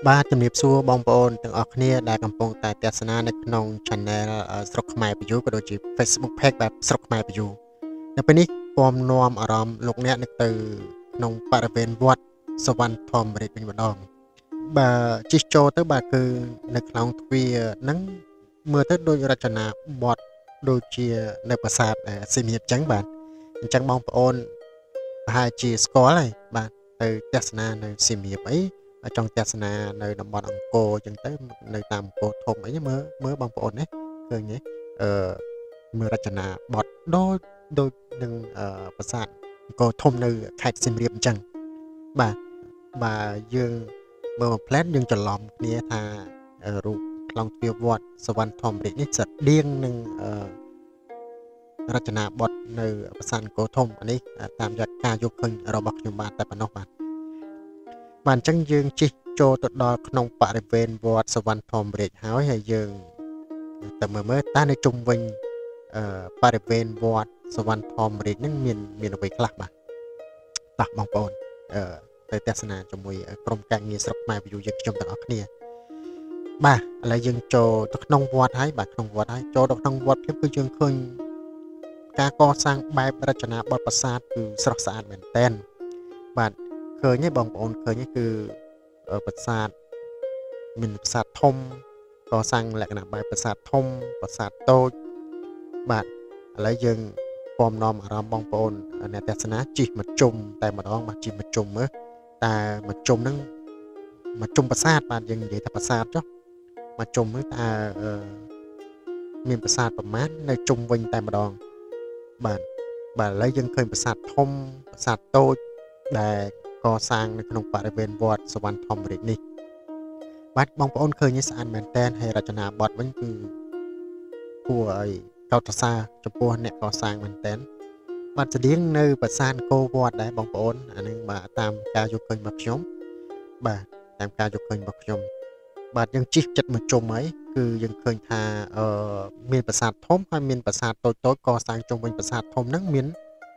បាទជំរាបសួរបងប្អូនទាំងអស់គ្នាដែលកំពុងតែទស្សនានៅក្នុង Channel ស្រុកខ្មែរបញ្យូក៏ដូចជា Facebook Page បែបស្រុកខ្មែរបញ្យូនៅពេលនេះពំនាំអារម្មណ៍លោកអ្នកនឹកទៅក្នុងបរិវេណវត្តសវណ្ណធម្មរាជវិញម្ដងបាទជិះចូលទៅបាទគឺនៅក្នុងទ្វារហ្នឹងមើលទៅដូចរចនាបថដូចជានៅប្រាសាទសីមៀបអញ្ចឹងបាទអញ្ចឹងបងប្អូនប្រហែលជាស្គាល់ហើយបាទទៅទស្សនានៅសីមៀបអីចង់ទស្សនានៅតំបន់អង្គរអញ្ចឹងទៅនៅតាមអង្គរធំអីមើលបងប្អូនណាឃើញទេមើលរចនាបថដូចនឹងប្រាសាទអង្គរធំនៅខេត្តសៀមរាបអញ្ចឹងបាទយើងមើលមួយផ្លែតយើងច្រឡំគ្នាថារូបខ្លងទ្វារវត្តសវណ្ណធម្មរាជនេះស្តៀងនឹងរចនាបថនៅប្រាសាទអង្គរធំនេះតាមការយកឃើញរបស់ខ្ញុំបាទតែប៉ុណ្ណោះបាទអញ្ចឹងយើងជិះចូលទៅដល់ក្នុងបរិវេណវត្តសវណ្ណធម្មរាជហើយយើងទៅមើលតើនៅជុំវិញបរិវេណវត្តសវណ្ណធម្មរាជហ្នឹងមានអ្វីខ្លះបាទតោះបងប្អូនទៅទស្សនាជាមួយក្រុមការងារស្រុកខ្មែរវិទ្យុយើងខ្ញុំទាំងអស់គ្នាបាទឥឡូវយើងចូលទៅក្នុងវត្តហើយបាទក្នុងវត្តហើយចូលទៅក្នុងវត្តគឺយើងឃើញការកសាងបែបរចនាបថប្រាសាទគឺស្រស់ស្អាតមែនទែនបាទឃើញទេបងប្អូនឃើញទេគឺប្រាសាទមានប្រាសាទធំកសាងលក្ខណៈបែបប្រាសាទធំប្រាសាទតូចបាទឥឡូវយើងពំនាំអារម្មណ៍បងប្អូនអ្នកទស្សនាជិះមកជុំតែម្ដងបាទជិះមកជុំមើលតែមកជុំហ្នឹងមកជុំប្រាសាទបាទយើងនិយាយថាប្រាសាទចុះមកជុំមើលតើមានប្រាសាទប្រមាណនៅជុំវិញតែម្ដងបាទឥឡូវយើងឃើញប្រាសាទធំប្រាសាទតូចដែលកសាងនៅក្នុងបរិវេណវត្តសវណ្ណធម្មរាជនេះបាទបងប្អូនឃើញស្អាតមែនតើហើយរចនាបថវិញគឺគួរឲ្យកោតសរសើរចំពោះអ្នកកសាងមែនតើបាទស្តៀងនៅប្រាសាទអង្គរវត្តដែរបងប្អូនអានឹងបាទតាមការយកឃើញរបស់ខ្ញុំបាទតាមការយកឃើញរបស់ខ្ញុំបាទយើងជិះចិត្តមកជុំហើយគឺយើងឃើញថាមានប្រាសាទធំហើយមានប្រាសាទតូចកសាងជុំវិញប្រាសាទធំហ្នឹងមាន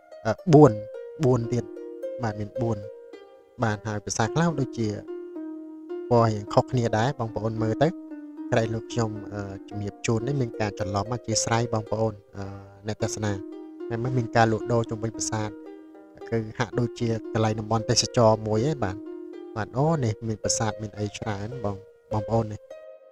4ទៀតបាទមាន4បាទហើយភាសាខ្លះដូចជាពណ៌រៀងខុសគ្នាដែរបងប្អូនមើលទៅក្រែងលោកខ្ញុំជំរាបជូននេះមានការច្រឡំអធិស្ឋានបងប្អូនអ្នកទស្សនាតែមិនមានការលក់ដូរជុំវិញប្រាសាទគឺហាក់ដូចជាកន្លែងតំបន់ទេសចរមួយឯងបាទអូនេះមានប្រាសាទមានអីច្រើនបងប្អូននេះ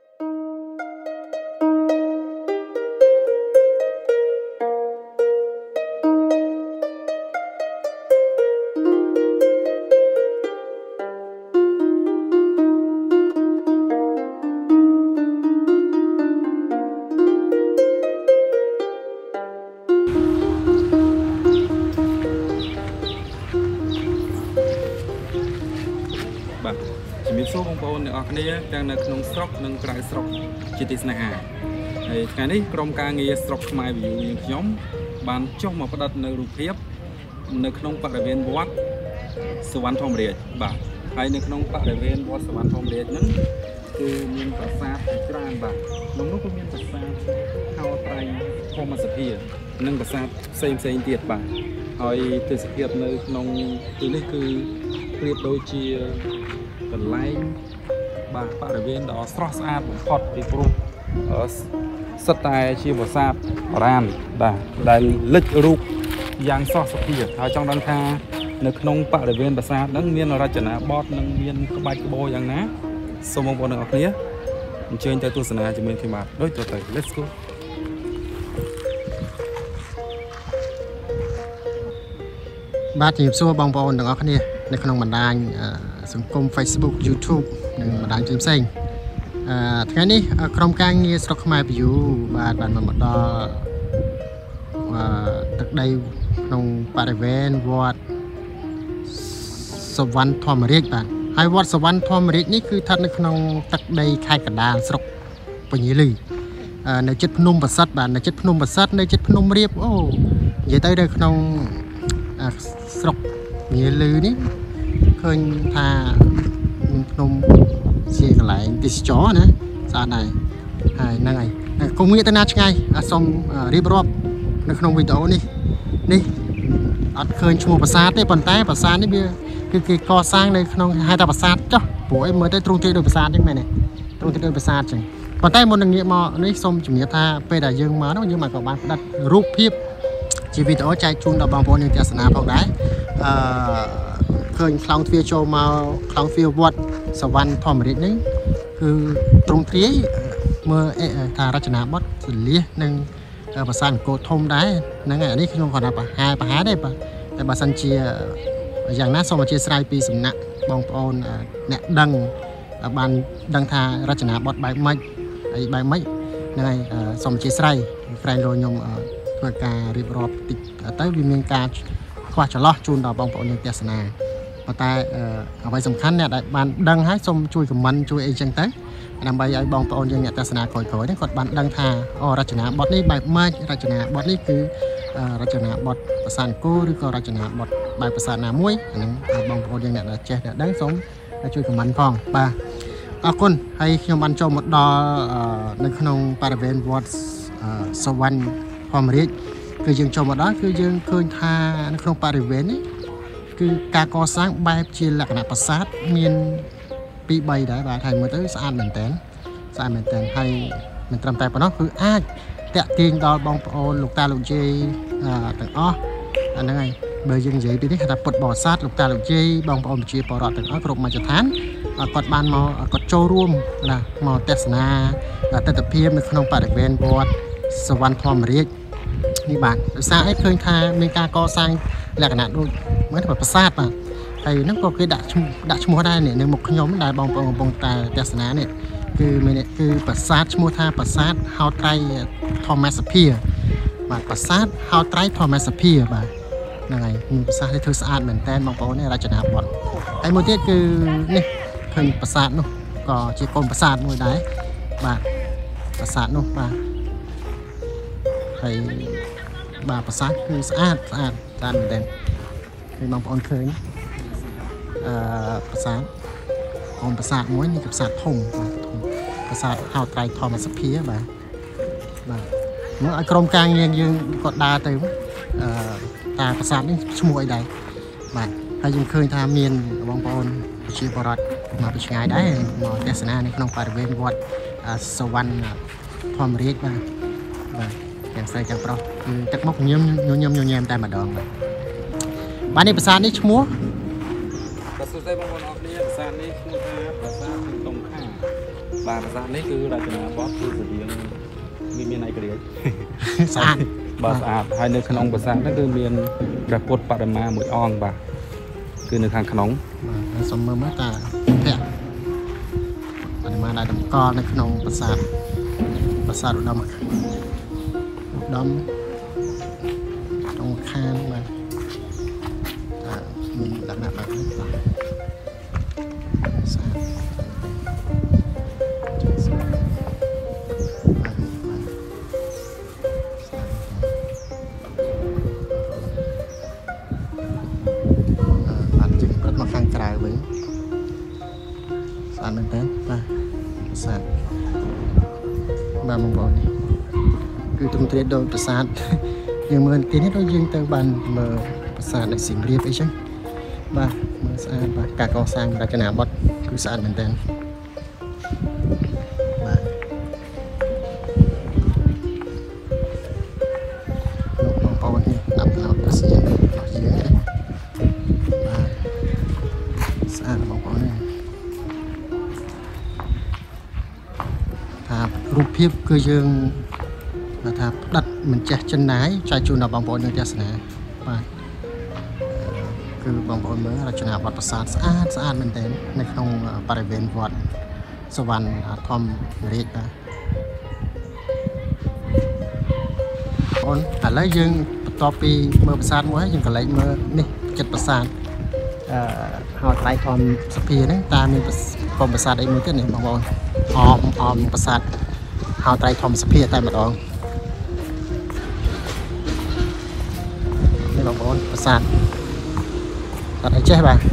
បាទជំរាបសួរបងប្អូនអ្នកនរគ្នាទាំងនៅក្នុងស្រុកនិងក្រៅស្រុកជាទីស្នេហាហើយថ្ងៃនេះក្រុមការងារស្រុកខ្មែរវិទ្យុយើងខ្ញុំបានចុះមកផ្ដិតនៅរូបភាពនៅក្នុងបរិវេណវត្តសវណ្ណធម្មរាជបាទហើយនៅក្នុងបរិវេណវត្តសវណ្ណធម្មរាជហ្នឹងគឺមានប្រាសាទច្រើនបាទក្នុងនោះក៏មានប្រាសាទខោត្រៃធម្មសភានិងប្រាសាទផ្សេងទៀតបាទហើយទេសភាពនៅក្នុងទីនេះគឺប្រៀបដូចជាកន្លែងបាទបរិវេណដ៏ស្រស់ស្អាតបំផុតពីព្រោះសិតតែជាប្រាសាទបុរាណបាទដែលលេចរូបយ៉ាងស្រស់ស្អាតហើយចង់ដឹងថានៅក្នុងបរិវេណប្រាសាទហ្នឹងមានរចនាបថនិងមានក្បាច់ក្បូរយ៉ាងណាសូមបងប្អូនទាំងអស់គ្នាអញ្ជើញទៅទស្សនាជាមួយខ្ញុំបាទដូចទៅ Let's go បាទជំរាបសួរបងប្អូនទាំងអស់គ្នានៅក្នុងបណ្ដាញសង្គម Facebook YouTube និងបណ្ដាញផ្សេងៗថ្ងៃនេះក្រុមការងារស្រុកខ្មែរវិទ្យុបាទបានមកដល់ទឹកដីក្នុងបរិវេណវត្តសវណ្ណធម្មរាជបាទហើយវត្តសវណ្ណធម្មរាជនេះគឺស្ថិតនៅក្នុងទឹកដីខេត្តកណ្ដាលស្រុកពញាលីនៅជិតភ្នំប្រសិទ្ធបាទនៅជិតភ្នំប្រសិទ្ធនៅជិតភ្នំរៀបអូនិយាយទៅនៅក្នុងស្រុកពញាលីនេះឃើញថាមានភ្នំជាកន្លែងទេសចរណាស្អាតដែរហើយហ្នឹងហើយកុំងាកទៅណាឆ្ងាយសូមរៀបរាប់នៅក្នុងវីដេអូនេះអត់ឃើញឈ្មោះប្រាសាទទេប៉ុន្តែប្រាសាទនេះវាគឺគេកសាងនៅក្នុងហៅថាប្រាសាទចុះព្រោះអីមើលទៅទ្រង់ទ្រាយដោយប្រាសាទចឹងមែនទេទ្រង់ទ្រាយដោយប្រាសាទចឹងប៉ុន្តែមុននឹងងាកមកនេះសូមជំរាបថាពេលដែលយើងមកនោះយើងមកក៏បានផ្ដិតរូបភាពជាវីដេអូចែកជូនដល់បងប្អូនយើងទស្សនាផងដែរឃើញខ្លោងទ្វារចូលមកខ្លោងទ្វារវត្តសវណ្ណធម្មរាជនេះគឺទ្រង់ទ្រាយមើលថារចនាបថសលៀសនិងប្រាសាទអង្គរធំដែរហ្នឹងហើយនេះខ្ញុំគាត់ថាប្រហែលទេបាទតែបើសិនជាយ៉ាងណាសូមអធិស្ឋានពីសំណាក់បងប្អូនអ្នកដឹងបានដឹងថារចនាបថបែបម៉េចហើយបែបម៉េចហ្នឹងហើយសូមអធិស្ឋានក្រែងលោខ្ញុំធ្វើការរៀបរាប់តិចទៅវាមានការខ្វះចន្លោះជូនដល់បងប្អូនយើងទស្សនាប៉ុន្តែអ្វីសំខាន់អ្នកដែលបានដឹងហើយសូមជួយខមមិនជួយអីចឹងទៅដើម្បីឲ្យបងប្អូនយើងអ្នកទស្សនាក្រោយៗនេះគាត់បានដឹងថារចនាបថនេះបែបម៉េចរចនាបថនេះគឺរចនាបថប្រាសាទអង្គរឬក៏រចនាបថបែបប្រាសាទណាមួយហ្នឹងបងប្អូនយើងអ្នកដែលចេះអ្នកដឹងសូមជួយខមមិនផងបាទអរគុណហើយខ្ញុំបានចូលមកដល់នៅក្នុងបរិវេណវត្តសវណ្ណធម្មរាជគឺយើងចូលមកដល់គឺយើងឃើញថានៅក្នុងបរិវេណនេះគឺការកសាងបែបជាលក្ខណៈប្រាសាទមាន2 3ដែរបាទហើយមើលទៅស្អាតមែនតើហើយមិនត្រឹមតែប៉ុណ្ណោះគឺអាចតាក់ទាញដល់បងប្អូនលោកតាលោកយាយទាំងអស់អាហ្នឹងហើយបើយើងនិយាយពីនេះគេថាពុទ្ធបរិស័ទលោកតាលោកយាយបងប្អូនប្រជាពលរដ្ឋទាំងអស់គ្រប់មជ្ឈដ្ឋានគាត់បានមកគាត់ចូលរួមណាមកទស្សនាទស្សនភាពនៅក្នុងបរិវេណវត្តសវណ្ណធម្មរាជនេះបាទដោយសារអីឃើញថាមានការកសាងលក្ខណៈដូចមើលទៅប្រាសាទបាទហើយហ្នឹងក៏គេដាក់ឈ្មោះដែរនេះនៅមុខខ្ញុំដែលបងប្អូនកំពុងតែទស្សនានេះគឺប្រាសាទឈ្មោះថាប្រាសាទហោត្រៃធម្មសភាបាទប្រាសាទហោត្រៃធម្មសភាបាទហ្នឹងហើយប្រាសាទនេះធ្វើស្អាតមែនតើបងប្អូននេះរចនាបថហើយមួយទៀតគឺនេះឃើញប្រាសាទនោះក៏ជាកូនប្រាសាទមួយដែរបាទប្រាសាទនោះបាទហើយបាទប្រាសាទគឺស្អាតមែនតើគឺបងប្អូនឃើញប្រាសាទកូនប្រាសាទមួយនេះគឺប្រាសាទធំប្រាសាទហោត្រៃធម្មសភាបាទមើលឲ្យក្រុមការងារយើងគាត់ដើរទៅតាប្រាសាទនេះឈ្មោះអីដែរបាទហើយយើងឃើញថាមានបងប្អូនប្រជាពលរដ្ឋមកពីឆ្ងាយដែរមកទស្សនានៅក្នុងបរិវេណវត្តសវណ្ណធម្មរាជបាទទាំងស្រីទាំងប្រុសគឺទឹកមុខញញឹមតែម្ដងបាទនេះប្រាសាទនេះឈ្មោះបាទសួស្តីបងប្អូនអរគ្នាប្រាសាទនេះឈ្មោះថាប្រាសាទតុងខាបាទប្រាសាទនេះគឺរចនាបថគឺស្តៀងមានឯករាជ្យស្អាតបាទស្អាតហើយនៅក្នុងប្រាសាទនេះគឺមានព្រះពុទ្ធបដិមាមួយអង្គបាទគឺនៅខាងក្នុងបាទសូមមើលតាភ័ក្ត្របដិមាដែលតម្កល់នៅក្នុងប្រាសាទឧត្តមតុងខានបាទមានលក្ខណៈបែបនេះបាទស្អាតខាងក្រៅវិញស្អាតមែនតើបាទប្រាសាទបាទបងប្អូននេះគឺទ្រង់ទ្រាយដោយប្រាសាទយើងមើលទីនេះដូចយើងទៅបានមើលប្រាសាទនៅសៀមរាបអីចឹងបាទមើលស្អាតបាទការកសាងរចនាបថគឺស្អាតមែនតើបាទបងប្អូននេះដាប់ណោតប្រាសាទរបស់យើងណាស្អាតបងប្អូនថារូបភាពគឺយើងថាផ្ដិតមិនចេះចិនណាយចែកជូនដល់បងប្អូនយើងទស្សនាបាទគឺបងប្អូនមើលរចនាបថប្រាសាទស្អាតមែនទែននៅក្នុងបរិវេណវត្តសវណ្ណធម្មរាជបាទបងឥឡូវយើងបន្ទាប់ពីមើលប្រាសាទមួយហើយយើងក៏លេចមើលនេះចិត្តប្រាសាទហោត្រៃធម្មសភាហ្នឹងតើមានកុំប្រាសាទអីមួយទៀតនេះបងប្អូនអមប្រាសាទហោត្រៃធម្មសភាតែម្ដងនេះបងប្អូនប្រាសាទអត់អីចេះបាទ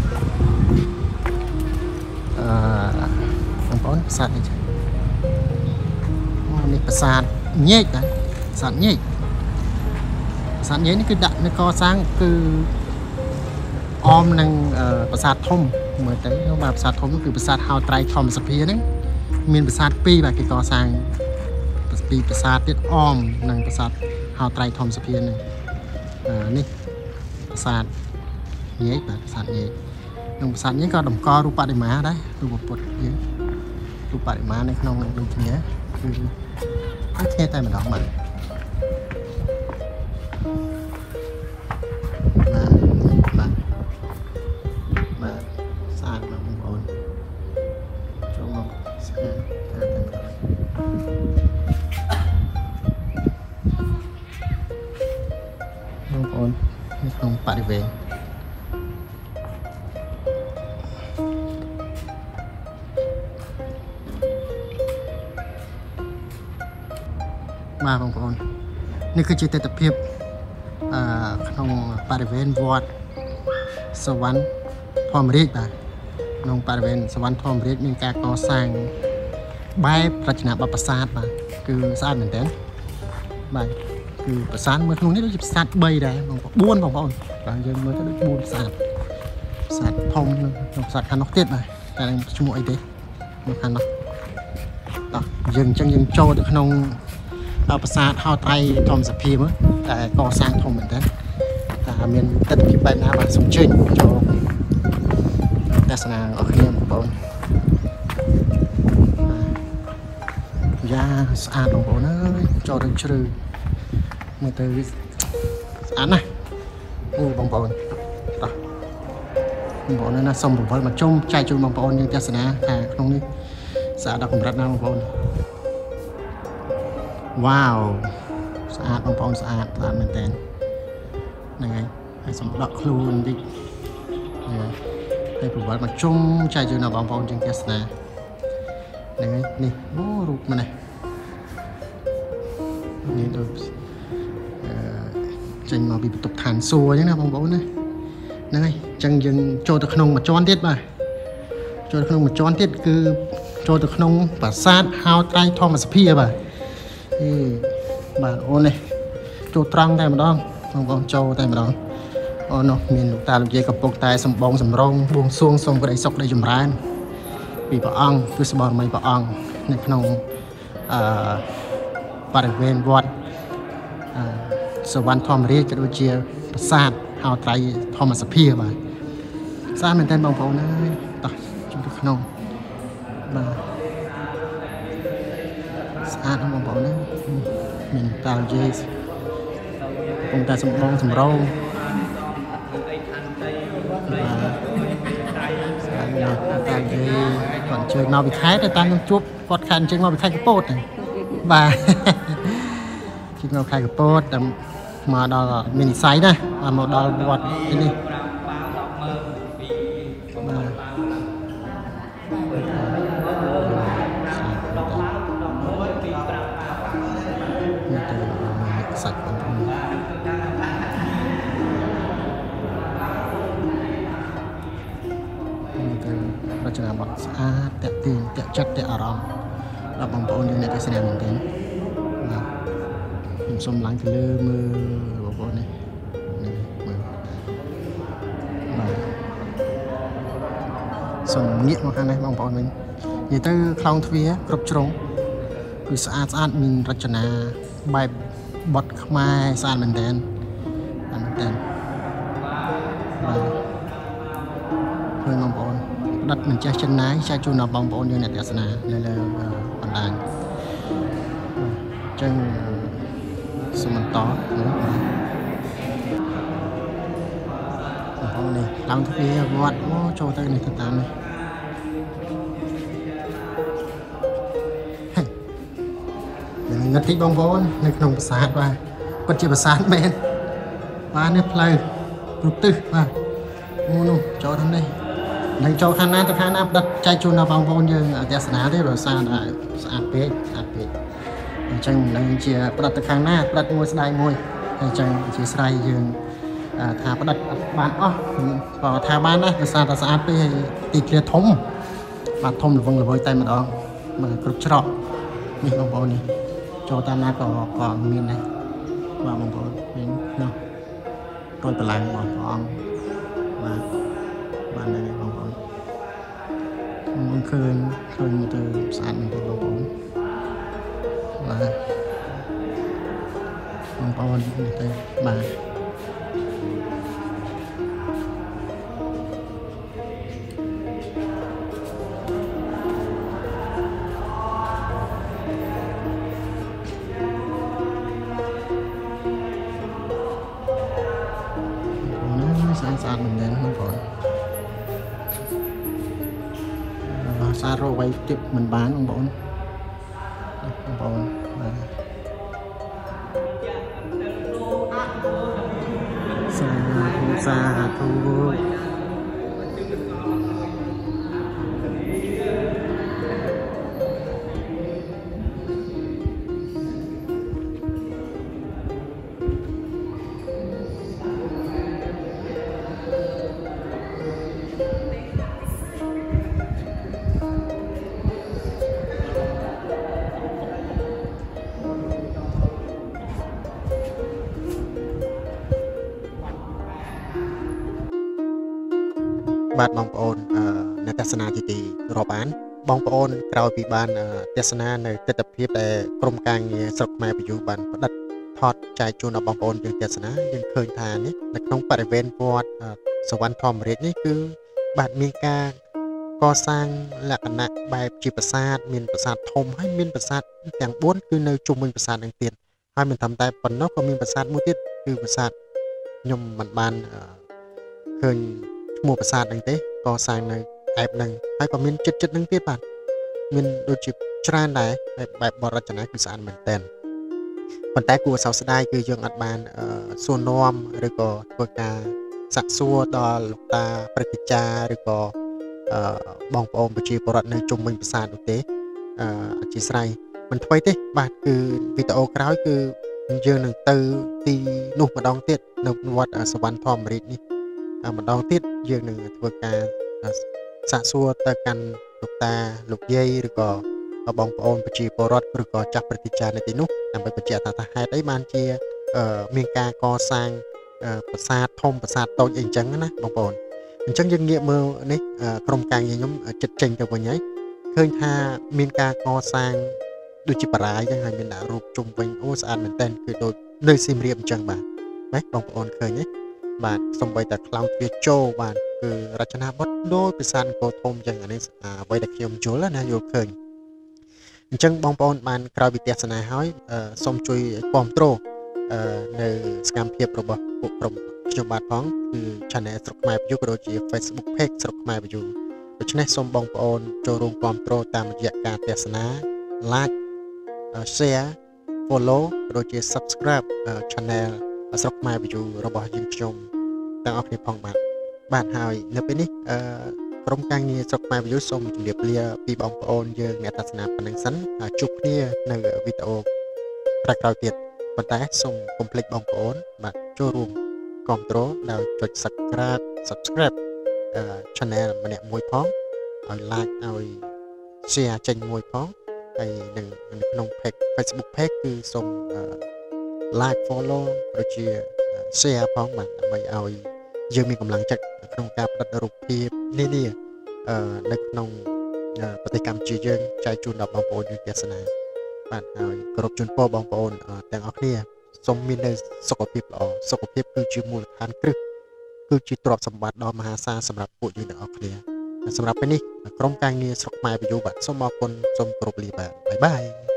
បងប្អូនប្រាសាទអីចេះនេះប្រាសាទញែកបាទប្រាសាទញែកសាទញេនេះគឺដាក់នៅកសាងគឺអមនឹងប្រាសាទធំមើលទៅបាទប្រាសាទធំគឺប្រាសាទហៅត្រៃធម្មសភាហ្នឹងមានប្រាសាទ2បាទគេកសាងពីប្រាសាទទៀតអមនឹងប្រាសាទហៅត្រៃធម្មសភាហ្នឹងនេះប្រាសាទញេកបាទប្រាសាទញេកក្នុងប្រាសាទញេកក៏តម្កល់រូបបដិមាដែររូបពុទ្ធយើងរូបបដិមានៅក្នុងនឹងដូចគ្នាគឺគ្នាតែម្ដងបាទស្អាតណាស់បងប្អូនចូលមកស្អាតតែម្ដងបងប្អូននៅក្នុងបរិវេណបាទបងប្អូននេះគឺជាទស្សនវិជ្ជាក្នុងបរិវេណវត្តសវណ្ណធម្មរាជបាទក្នុងបរិវេណសវណ្ណធម្មរាជមានការកសាងបែបរចនាបថប្រាសាទបាទគឺស្អាតមែនទែនបាទគឺប្រាសាទមើលក្នុងនេះដូចជាប្រាសាទ3ដែរបងប្អូន4បងប្អូនបាទយើងមើលទៅដូច4ប្រាសាទធំនិងប្រាសាទខាងនោះទៀតបាទតែឈ្មោះអីទេនៅខាងនោះតោះយើងអញ្ចឹងយើងចូលទៅក្នុងប្រាសាទហៅត្រៃធម្មសភាមើលតែកសាងធំមែនទែនតែមានទស្សនវិជ្ជាបែបណាបាទសូមអញ្ជើញចូលទស្សនាអរគ្នាបងប្អូនយ៉ាស្អាតបងប្អូនអើយចូលទៅជ្រៅមើលទៅស្អាតណាស់អូបងប្អូនតោះបងប្អូនណាសូមរវល់មកជុំចែកជូនបងប្អូនយើងទស្សនាថាក្នុងនេះស្អាតដល់កម្រិតណាបងប្អូនវ៉ាវស្អាតបងប្អូនស្អាតមែនតើហ្នឹងហើយសូមដកខ្លួនបន្តិចហើយប្រវត្តិមកជុំចែកជូនដល់បងប្អូនយើងទស្សនាហ្នឹងហើយនេះអូរូបម្នេះនេះដូចចេញមកពីបន្ទប់ឋានសួគ៌អញ្ចឹងណាបងប្អូនណាហ្នឹងហើយអញ្ចឹងយើងចូលទៅក្នុងមួយជាន់ទៀតបាទចូលក្នុងមួយជាន់ទៀតគឺចូលទៅក្នុងប្រាសាទហៅត្រៃធម្មសភាបាទបាទអូននេះចូលត្រង់តែម្ដងបងប្អូនចូលតែម្ដងអូនោះមានលោកតាលោកយាយកំពុងតែសម្បងសម្រងបួងសួងសូមក្តីសុខក្តីចម្រើនពីព្រះអង្គគឺស្បរមីព្រះអង្គនៅក្នុងបរិវេណវត្តសវណ្ណធម្មរាជក៏ដូចជាប្រាសាទហៅត្រៃធម្មសភាបាទស្អាតមែនទែនបងប្អូនអើយតោះចូលទៅក្នុងបាទស្អាតបងប្អូនណាមានតាលយាយកំពុងតែសម្បងសម្រងស្អាតណាស់តាលយាយគាត់ជើញមកពីខេត្តតែតាមខ្ញុំជួបគាត់ខេត្តជើញមកពីខេត្តកពតបាទជើញមកខេត្តកពតតែមកដល់មាននិស័យណាមកដល់វត្តនេះសាច់បងប្អូនរចនាបថស្អាតតាក់ទាញតាក់ចិត្តតាក់អារម្មណ៍ដល់បងប្អូនយើងអ្នកទស្សនាមែនទែនបាទខ្ញុំសូមឡើងទៅលើមើលបងប្អូននេះមើលបាទសូមងាកមកខាងនេះបងប្អូនវិញនិយាយទៅខ្លោងទ្វារគ្រប់ជ្រុងគឺស្អាតមានរចនាបែបបត់ខ្មែរស្អាតមែនទែនបាទឃើញបងប្អូនដិតមិនចេះចំណាយចែកជូនដល់បងប្អូនយើងអ្នកទស្សនានៅលើបណ្ដាញអញ្ចឹងសូមបន្តបងប្អូននេះឡើងទ្វារវត្តអូចូលទៅនេះទៅតាមនេះងឹតតិចបងប្អូននៅក្នុងប្រាសាទបាទពិតជាប្រាសាទមែនបាទនេះផ្លូវគ្រប់ទិសបាទអូនោះចូលខាងនេះនឹងចូលខាងណាទៅខាងណាផ្ដិតចែកជូនដល់បងប្អូនយើងទស្សនាទេដោយសារតែស្អាតពេកអញ្ចឹងនឹងជាផ្ដិតទៅខាងណាផ្ដិតមួយស្ដាយមួយអញ្ចឹងជាស្រ័យយើងថាផ្ដិតបានអស់ក៏ថាបានដែរដោយសារតែស្អាតពេកហើយទីធ្លាធំបាទធំល្វឹងល្វើយតែម្ដងមកគ្រប់ច្រកនេះបងប្អូននេះចូលតាមណាក៏មានដែរបាទបងប្អូនឃើញនោះរយប្រឡាំងបងប្អូនបាទបានហើយបងប្អូនមិនឃើញទៅស្អាតមែនទេបងប្អូនបាទបងប្អូននេះទៅបាទស្អាតមែនទេបងប្អូនសាររកໄວទៀតមិនបានបងប្អូនបាទសាធុបាទបងប្អូនអ្នកទស្សនាជាទីរាប់អានបងប្អូនក្រោយពីបានទស្សនានៅទស្សនវិជ្ជាដែលក្រុមការងារស្រុកខ្មែរបយុបានផ្ដិតថតចែកជូនដល់បងប្អូនយើងទស្សនាយើងឃើញថានេះនៅក្នុងបរិវេណវត្តសវណ្ណធម្មរាជនេះគឺបាទមានការកសាងលក្ខណៈបែបជាប្រាសាទមានប្រាសាទធំហើយមានប្រាសាទទាំង4គឺនៅជុំវិញប្រាសាទនឹងទៀតហើយមិនត្រឹមតែប៉ុណ្ណោះក៏មានប្រាសាទមួយទៀតគឺប្រាសាទខ្ញុំមិនបានឃើញឈ្មោះប្រាសាទហ្នឹងទេក៏សាងនៅឯបហ្នឹងហើយក៏មានចិត្តហ្នឹងទៀតបាទមានដូចជាច្រើនដែរហើយបែបបរចនាគឺស្អាតមែនតើប៉ុន្តែគួរសោកស្ដាយគឺយើងអត់បានសួរនាំឬក៏ធ្វើការសាកសួរដល់លោកតាព្រឹទ្ធាចារ្យឬក៏បងប្អូនប្រជាពលរដ្ឋនៅជុំវិញប្រាសាទនោះទេអធិស្ឋានមិនថ្មីទេបាទគឺវីដេអូក្រោយគឺយើងនឹងទៅទីនោះម្ដងទៀតនៅវត្តសវណ្ណធម្មរាជនេះម្ដងទៀតយើងនឹងធ្វើការសាកសួរទៅកាន់លោកតាលោកយាយឬក៏បងប្អូនប្រជាពលរដ្ឋឬក៏ចាស់ព្រឹទ្ធាចារ្យនៅទីនោះដើម្បីបញ្ជាក់ថាហេតុអីបានជាមានការកសាងប្រាសាទធំប្រាសាទតូចអីអញ្ចឹងណាបងប្អូនអញ្ចឹងយើងងាកមើលនេះក្រុមការងារខ្ញុំចិត្តចេញទៅវិញហើយឃើញថាមានការកសាងដូចជាបារាយអញ្ចឹងហើយមានដាក់រូបជុំវិញអូស្អាតមែនតើគឺដូចនៅសៀមរាបអញ្ចឹងបាទណាបងប្អូនឃើញទេបាទសំបីតែខ្លោងទ្វារចូលបាទគឺរចនាបថដូចប្រាសាទអង្គរធំអញ្ចឹងអានេះអ្វីដែលខ្ញុំយល់ណាយល់ឃើញអញ្ចឹងបងប្អូនបានក្រោយពីទស្សនាហើយសូមជួយគាំទ្រនៅសកម្មភាពរបស់ពួកក្រុមខ្ញុំបាទផងគឺ Channel ស្រុកខ្មែរបយុក៏ដូចជា Facebook Page ស្រុកខ្មែរបយុដូច្នេះសូមបងប្អូនចូលរួមគាំទ្រតាមរយៈការទស្សនា Like Share Follow ក៏ដូចជា Subscribe Channel ស្រុកខ្មែរបយុរបស់យើងខ្ញុំទាំងអស់គ្នាផងបាទហើយនៅពេលនេះក្រុមការងារស្រុកខ្មែរបយុសូមជម្រាបលាពីបងប្អូនយើងអ្នកទស្សនាប៉ុណ្ណឹងសិនជួបគ្នានៅវីដេអូក្រោយៗទៀតប៉ុន្តែសូមកុំភ្លេចបងប្អូនបាទចូលរួមគាំទ្រដោយចុច Subscribe Channel ម្នាក់មួយផងឲ្យ Like ឲ្យ Share ចេញមួយផងហើយនៅក្នុង Facebook Page គឺសូម Like Follow ដូចជា Share ផងបាទដើម្បីឲ្យយើងមានកម្លាំងចិត្តក្នុងការផ្ដិតរូបភាពនានានៅក្នុងប្រទេសកម្ពុជាយើងចែកជូនដល់បងប្អូនយើងទស្សនាបាទហើយគោរពជូនពរបងប្អូនទាំងអស់គ្នាសូមមាននៅសុខភាពល្អសុខភាពគឺជាមូលដ្ឋានគ្រឹះគឺជាទ្រព្យសម្បត្តិដ៏មហាសាលសម្រាប់ពួកយើងទាំងអស់គ្នាសម្រាប់ពេលនេះក្រុមការងារស្រុកខ្មែរបយុបាទសូមអរគុណសូមគោរពលាបាទបាយបាយ